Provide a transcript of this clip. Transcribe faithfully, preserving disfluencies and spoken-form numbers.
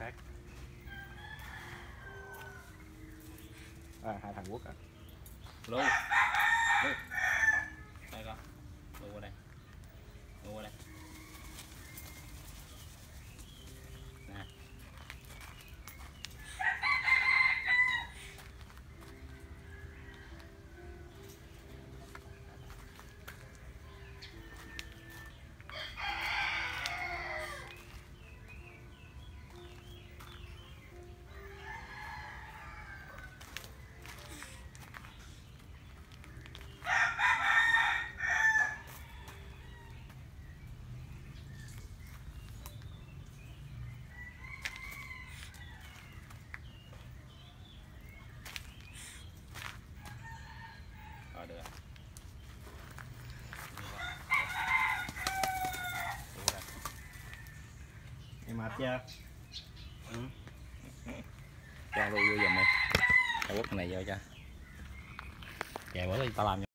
khác. À, hai thằng quất à. Lưu. Lưu. Đây con. Lưu qua đây. Lưu qua đây. Nè. Rồi được. Em mệt chưa? Ừ. Cho Lưu vô giùm đi. Tao quất cái này vô cho. Kệ bữa đi tao làm.